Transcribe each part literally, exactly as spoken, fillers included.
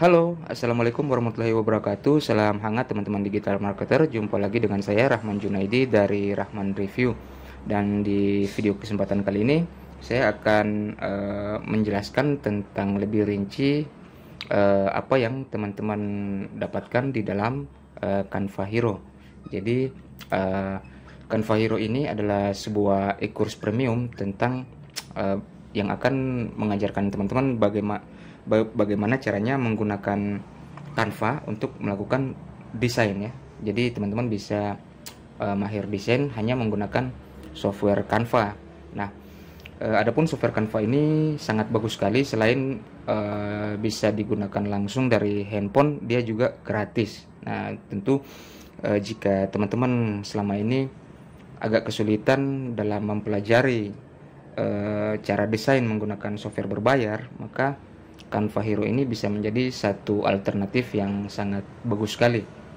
Halo, Assalamualaikum warahmatullahi wabarakatuh. Salam hangat teman-teman digital marketer. Jumpa lagi dengan saya Rahman Junaidi dari Rahman Review. Dan di video kesempatan kali ini saya akan uh, menjelaskan tentang lebih rinci uh, apa yang teman-teman dapatkan di dalam uh, Canva Hero. Jadi uh, Canva Hero ini adalah sebuah e-course premium tentang uh, yang akan mengajarkan teman-teman bagaimana bagaimana caranya menggunakan Canva untuk melakukan desain ya. Jadi teman-teman bisa uh, mahir desain hanya menggunakan software Canva. Nah, uh, adapun software Canva ini sangat bagus sekali. Selain uh, bisa digunakan langsung dari handphone, dia juga gratis. Nah, tentu uh, jika teman-teman selama ini agak kesulitan dalam mempelajari uh, cara desain menggunakan software berbayar, maka Canva Hero ini bisa menjadi satu alternatif yang sangat bagus sekali.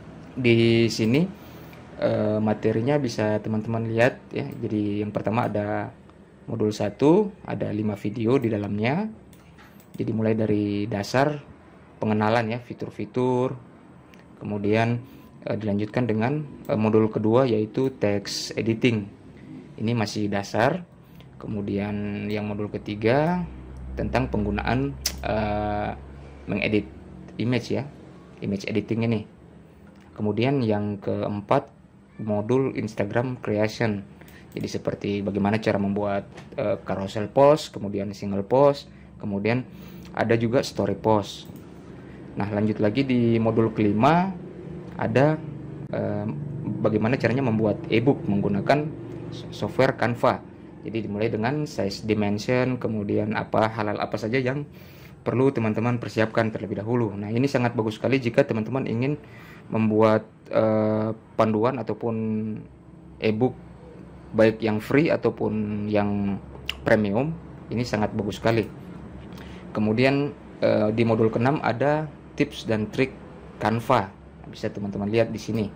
Di sini eh, materinya bisa teman-teman lihat ya. Jadi yang pertama ada modul satu, ada lima video di dalamnya. Jadi mulai dari dasar pengenalan ya, fitur-fitur. Kemudian eh, dilanjutkan dengan eh, modul kedua yaitu text editing. Ini masih dasar. Kemudian yang modul ketiga tentang penggunaan uh, mengedit image ya, image editing ini. Kemudian yang keempat modul Instagram creation. Jadi seperti bagaimana cara membuat uh, carousel post, kemudian single post, kemudian ada juga story post. Nah, lanjut lagi di modul kelima ada uh, bagaimana caranya membuat ebook menggunakan software Canva. Jadi dimulai dengan size dimension, kemudian apa hal-hal apa saja yang perlu teman-teman persiapkan terlebih dahulu. Nah, ini sangat bagus sekali jika teman-teman ingin membuat uh, panduan ataupun ebook baik yang free ataupun yang premium. Ini sangat bagus sekali. Kemudian uh, di modul keenam ada tips dan trik Canva. Bisa teman-teman lihat di sini.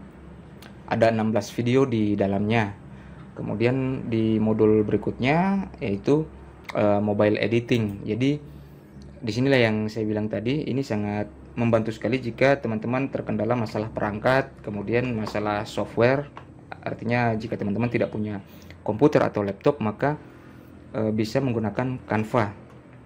Ada enam belas video di dalamnya. Kemudian di modul berikutnya yaitu uh, mobile editing. Jadi disinilah yang saya bilang tadi, ini sangat membantu sekali jika teman-teman terkendala masalah perangkat, kemudian masalah software. Artinya jika teman-teman tidak punya komputer atau laptop, maka uh, bisa menggunakan Canva.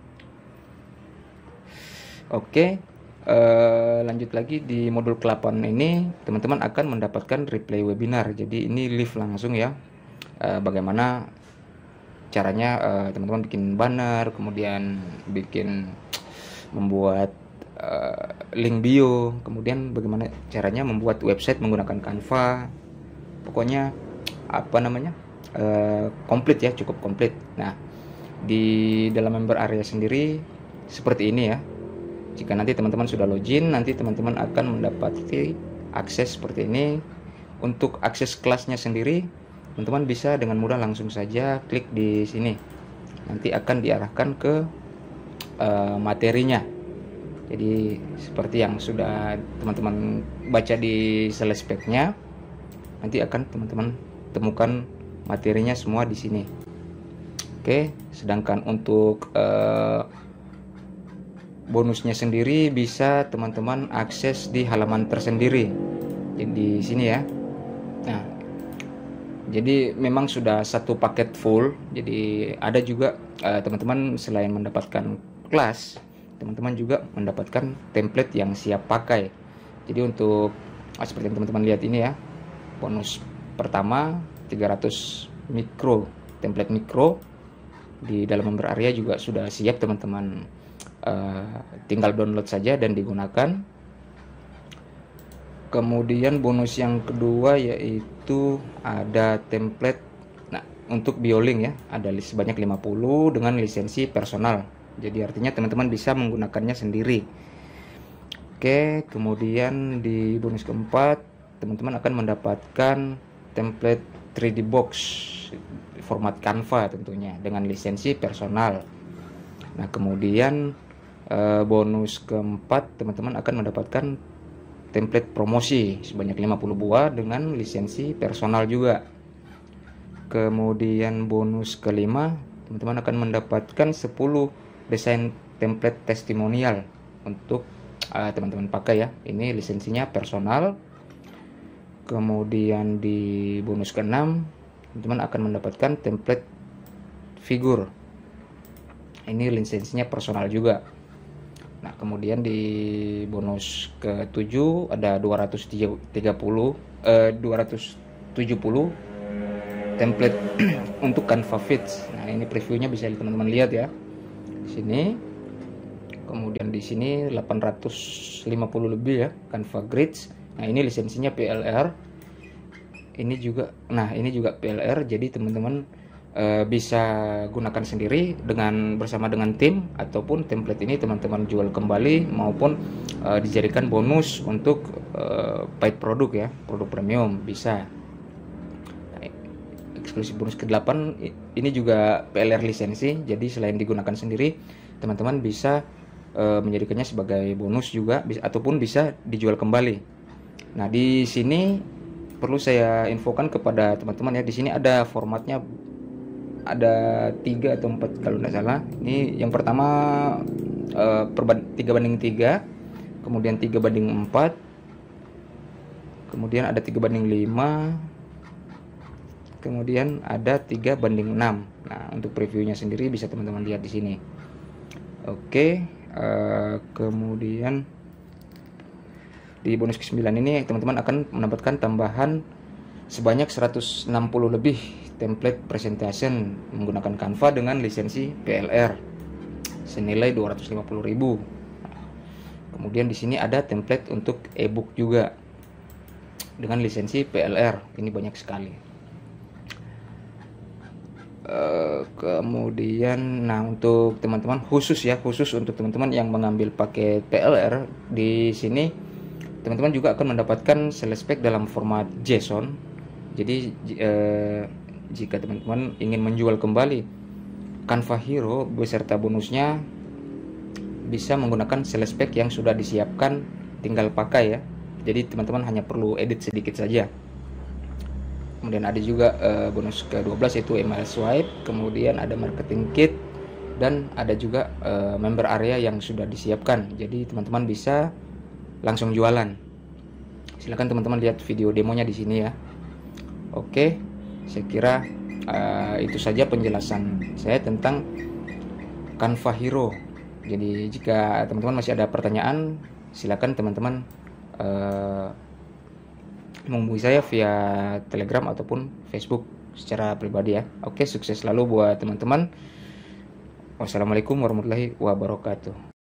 Oke, uh, lanjut lagi di modul ke delapan ini teman-teman akan mendapatkan replay webinar. Jadi ini live langsung ya. Uh, bagaimana caranya uh, teman-teman bikin banner, kemudian bikin membuat uh, link bio, kemudian bagaimana caranya membuat website menggunakan Canva. Pokoknya apa namanya uh, komplit ya, cukup komplit. Nah, di dalam member area sendiri seperti ini ya. Jika nanti teman-teman sudah login, nanti teman-teman akan mendapati akses seperti ini. Untuk akses kelasnya sendiri, teman-teman bisa dengan mudah langsung saja klik di sini. Nanti akan diarahkan ke uh, materinya. Jadi seperti yang sudah teman-teman baca di slide speknya, nanti akan teman-teman temukan materinya semua di sini. Oke, sedangkan untuk uh, bonusnya sendiri bisa teman-teman akses di halaman tersendiri. Jadi di sini ya. Nah, jadi memang sudah satu paket full. Jadi ada juga uh, teman-teman selain mendapatkan kelas, teman-teman juga mendapatkan template yang siap pakai. Jadi untuk uh, seperti yang teman-teman lihat ini ya, bonus pertama tiga ratus mikro, template mikro di dalam member area juga sudah siap teman-teman. Uh, tinggal download saja dan digunakan. Kemudian bonus yang kedua yaitu ada template. Nah, untuk BioLink ya, ada sebanyak lima puluh dengan lisensi personal. Jadi artinya teman-teman bisa menggunakannya sendiri. Oke, kemudian di bonus keempat, teman-teman akan mendapatkan template tiga D box format Canva tentunya dengan lisensi personal. Nah, kemudian eh, bonus keempat, teman-teman akan mendapatkan template promosi sebanyak lima puluh buah dengan lisensi personal juga. Kemudian bonus kelima, teman-teman akan mendapatkan sepuluh desain template testimonial untuk uh, teman-teman pakai ya. Ini lisensinya personal. Kemudian di bonus keenam, teman-teman akan mendapatkan template figur. Ini lisensinya personal juga. Nah, kemudian di bonus ketujuh ada dua ratus tiga puluh eh, dua ratus tujuh puluh template untuk Canva Fits. Nah, ini previewnya bisa teman-teman lihat ya. Di sini. Kemudian di sini delapan ratus lima puluh lebih ya Canva Grids. Nah, ini lisensinya P L R. Ini juga nah, ini juga P L R, jadi teman-teman e, bisa gunakan sendiri dengan bersama dengan tim, ataupun template ini teman-teman jual kembali maupun e, dijadikan bonus untuk e, paid produk ya, produk premium bisa. Nah, eksklusif bonus ke delapan ini juga P L R lisensi, jadi selain digunakan sendiri, teman-teman bisa e, menjadikannya sebagai bonus juga bisa, ataupun bisa dijual kembali. Nah, di sini perlu saya infokan kepada teman-teman ya, di sini ada formatnya, ada tiga atau empat kalau tidak salah. Ini yang pertama eh, tiga banding tiga, kemudian tiga banding empat, kemudian ada tiga banding lima, kemudian ada tiga banding enam. Nah, untuk previewnya sendiri bisa teman-teman lihat di sini. Oke, eh, kemudian di bonus ke sembilan ini teman-teman akan mendapatkan tambahan sebanyak seratus enam puluh lebih template presentation menggunakan Canva dengan lisensi P L R senilai dua ratus lima puluh ribu. Kemudian di sini ada template untuk ebook juga dengan lisensi P L R. Ini banyak sekali. Uh, kemudian nah, untuk teman-teman khusus ya, khusus untuk teman-teman yang mengambil paket P L R, di sini teman-teman juga akan mendapatkan sales pack dalam format JSON. Jadi eh, jika teman-teman ingin menjual kembali Canva Hero beserta bonusnya, bisa menggunakan sales pack yang sudah disiapkan, tinggal pakai ya. Jadi teman-teman hanya perlu edit sedikit saja. Kemudian ada juga eh, bonus ke dua belas yaitu email swipe, kemudian ada marketing kit, dan ada juga eh, member area yang sudah disiapkan. Jadi teman-teman bisa langsung jualan. Silahkan teman-teman lihat video demonya di sini ya. Oke, saya kira uh, itu saja penjelasan saya tentang Canva Hero. Jadi jika teman-teman masih ada pertanyaan, silakan teman-teman uh, menghubungi saya via Telegram ataupun Facebook secara pribadi ya. Oke, sukses selalu buat teman-teman. Wassalamualaikum warahmatullahi wabarakatuh.